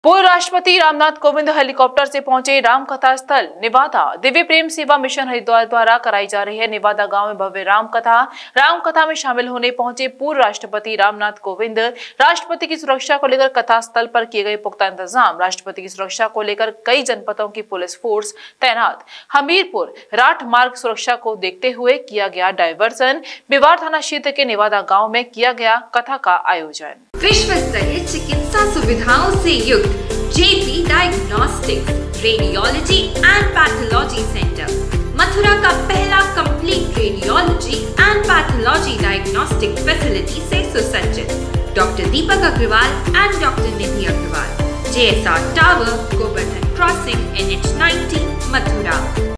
पूर्व राष्ट्रपति रामनाथ कोविंद हेलीकॉप्टर से पहुंचे रामकथा स्थल निवादा। दिव्य प्रेम सेवा मिशन हरिद्वार द्वारा कराई जा रही है निवादा गांव में भव्य रामकथा में शामिल होने पहुंचे पूर्व राष्ट्रपति रामनाथ कोविंद। राष्ट्रपति की सुरक्षा को लेकर कथा स्थल पर किए गए पुख्ता इंतजाम। राष्ट्रपति की सुरक्षा को लेकर कई जनपदों की पुलिस फोर्स तैनात। हमीरपुर राठ मार्ग सुरक्षा को देखते हुए किया गया डायवर्सन। बिवार थाना क्षेत्र के निवादा गाँव में किया गया कथा का आयोजन। विश्व स्तरीय चिकित्सा सुविधाओं से युक्त JP diagnostics, radiology and pathology centre Mathura का पहला complete radiology and pathology diagnostic facility से सुसज्जित। Doctor Deepak Agarwal and doctor Nidhi Agarwal, JSR tower, Govardhan crossing, NH 90, Mathura.